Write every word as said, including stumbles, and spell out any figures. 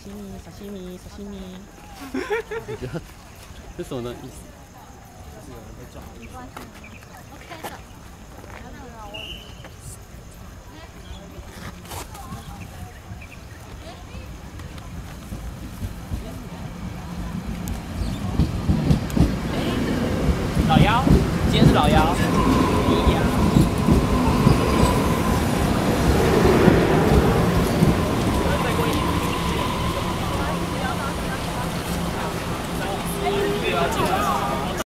西米，沙西米，沙西米。 这什么呢？意思？ 就是有人被撞。 没关系 ，OK 的。不要让我问。 老妖，今天是老妖。